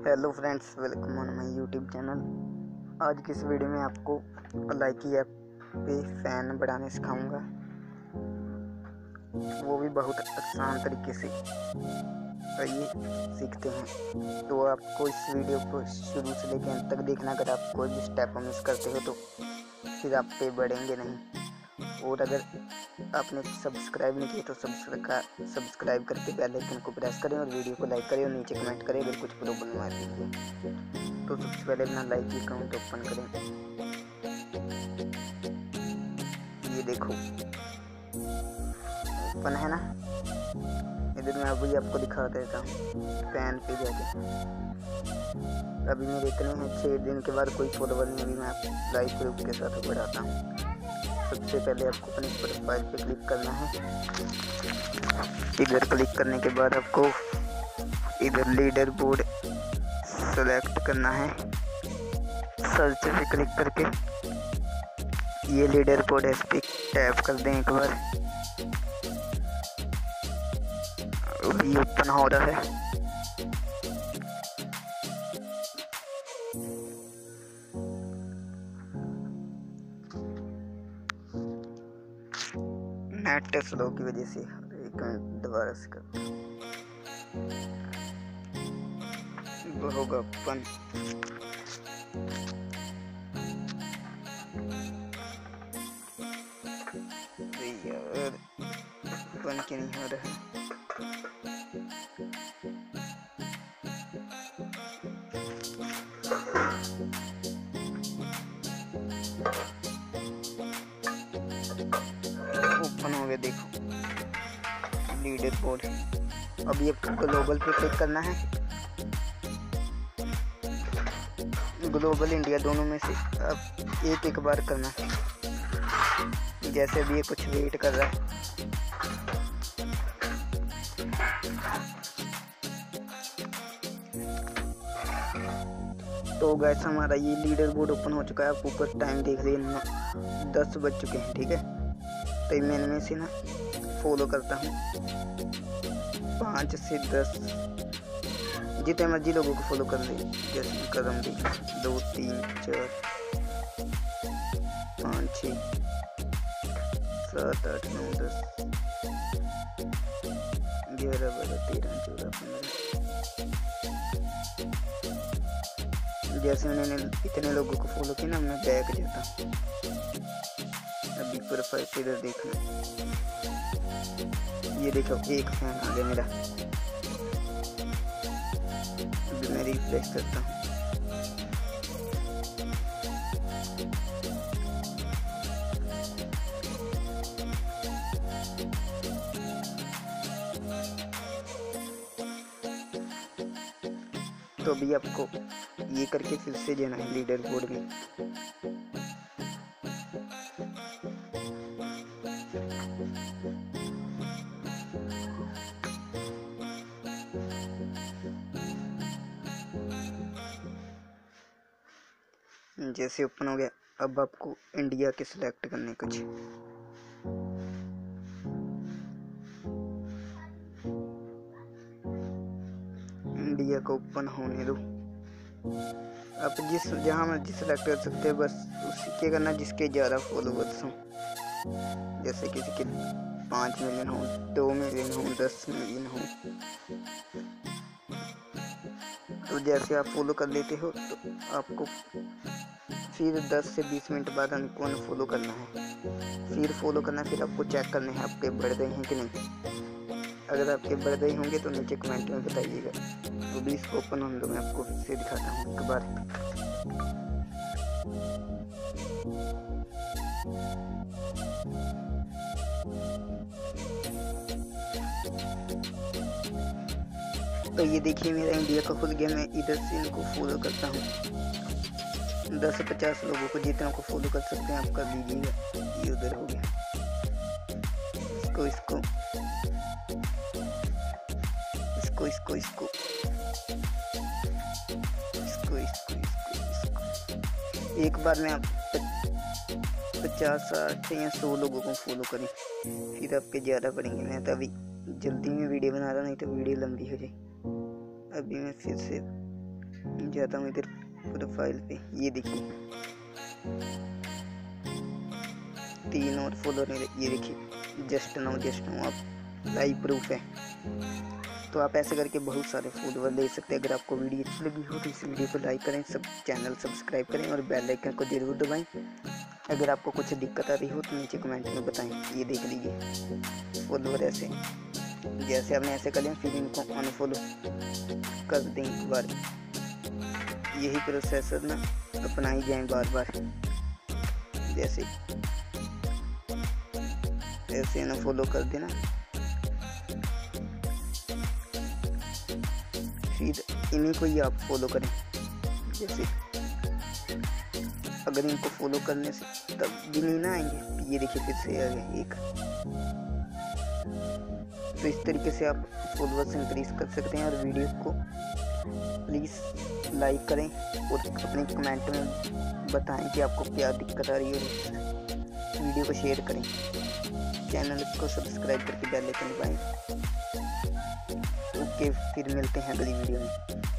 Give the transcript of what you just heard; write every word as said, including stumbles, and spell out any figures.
Hello friends, welcome on my YouTube channel. आज की इस वीडियो में आपको लाइकी ऐप पे फ़ैन बढ़ाने सिखाऊंगा, वो भी बहुत आसान तरीके से। आइए सीखते हैं। तो आपको इस वीडियो को शुरू से लेकर अंत तक देखना। अगर आप कोई भी स्टेप मिस करते हो तो फिर आप पे बढ़ेंगे नहीं। और अगर आपने सब्सक्राइब नहीं किया तो सब्सक्राइब सब्सक्राइब करके बेल आइकन को प्रेस करें और वीडियो को लाइक करें और नीचे कमेंट करें अगर कुछ प्रॉब्लम आती है। तो सबसे पहले अपना लाइकी अकाउंट ओपन करें। ये देखो ओपन है ना। इधर मैं अभी आपको दिखा देता हूँ फैन पे जाके। अभी मेरे इतने हैं, छः दिन के बाद कोई फॉलोवर नहीं। अभी मैं लाइव ग्रुप के साथ बढ़ाता हूँ। सबसे पहले आपको अपने प्रोफाइल पे क्लिक करना है। इधर क्लिक करने के बाद आपको इधर लीडर बोर्ड सेलेक्ट करना है। सर्च पे क्लिक करके ये लीडर बोर्ड है, इस पर टैप कर दें एक बार। अभी ओपन हो रहा है। नेट स्लो की वजह से एक मिनट दोबारा से करते हैं। वो होगा ओपन। यार ओपन क्यों नहीं हो रहा है? ओपन हो गया, देखो लीडर बोर्ड। अब ये ग्लोबल पे क्लिक करना है। ग्लोबल इंडिया दोनों में से अब एक एक बार करना है। जैसे अभी ये कुछ वेट कर रहा है। तो गैस हमारा ये लीडर बोर्ड ओपन हो चुका है। आप ऊपर टाइम देख लीजिए, दस बज चुके हैं। ठीक है, तो मैं इनमें से ना फॉलो करता हूँ पाँच से दस, जितने मर्जी लोगों को फॉलो कर ले। जैसे कदम दी दो तीन चार पाँच छः सात आठ नौ दस ग्यारह बारह तेरह चौदह पंद्रह। जैसे मैंने इतने लोगों को फॉलो किया ना, मैं बैक जाता हूँ। अभी प्रोफाइल पे इधर देखना, ये देखो एक फैन आ गया मेरा। अभी मैं रिफ्रेश करता हूँ। तो अभी आपको ये करके फिर से जाना है लीडर बोर्ड में। जैसे ओपन हो गया, अब आपको इंडिया के सिलेक्ट करने कुछ। इंडिया को ओपन होने दो। आप जिस जहाँ मर्जी सेलेक्ट कर सकते हैं, बस उसी के करना जिसके ज़्यादा फॉलोवर्स हों। जैसे किसी के पाँच मिलियन हो, दो मिलियन हो, दस मिलियन हो। तो जैसे आप फॉलो कर लेते हो तो आपको फिर दस से बीस मिनट बाद हमको अनफॉलो करना है। फिर फॉलो करना, फिर आपको चेक करना है आपके बढ़ गए हैं कि नहीं। अगर आपके बढ़ गए होंगे तो नीचे कमेंट में बताइएगा। तो भी इसको ओपन होने दो, मैं आपको फिर से दिखाता हूँ एक बार। तो ये देखिए मेरा इंडिया का खुल गया। मैं इधर से इनको फॉलो करता हूँ। दस से पचास लोगों को जितना को फॉलो कर सकते हैं आप कर लीजिएगा। ये उधर हो गया। इसको इसको इसको इसको इसको इसको इसको इसको एक बार में आप पचास साठ या सौ लोगों को फॉलो करें, फिर आपके ज़्यादा बढ़ेंगे। मैं तो अभी जल्दी में वीडियो बना रहा, नहीं तो वीडियो लंबी हो जाए। अभी मैं फिर से जाता हूँ इधर प्रोफाइल पे, ये देखिए तीन और फॉलोअर, ये देखिए जस्ट नाउ जस्ट नाउ आप लाइव प्रूफ है। तो आप ऐसे करके बहुत सारे फॉलोअर ले सकते हैं। अगर आपको वीडियो अच्छी लगी हो तो इस वीडियो को लाइक करें, सब चैनल सब्सक्राइब करें और बेल आइकन को जरूर दबाएं। अगर आपको कुछ दिक्कत आ रही हो तो नीचे कमेंट में बताएं। ये देख लीजिए फॉलोअर ऐसे, जैसे आपने ऐसे कर लिया फिर इनको अनफॉलो कर दें एक बार। यही प्रोसेस ना अपनाई जाए बार बार, जैसे ऐसे अनफॉलो कर देना, फिर इन्हीं को ही आप फॉलो करें। जैसे अगर इनको फॉलो करने से तब भी नहीं ना आएंगे, ये देखिए फिर से आ गया एक। तो इस तरीके से आप फॉलोअर्स इंक्रीज कर सकते हैं। और वीडियो को प्लीज़ लाइक करें और अपने कमेंट में बताएं कि आपको क्या दिक्कत आ रही है। वीडियो को शेयर करें, चैनल को सब्सक्राइब करके बेल आइकन दबाएं। ओके, फिर मिलते हैं अगली वीडियो में।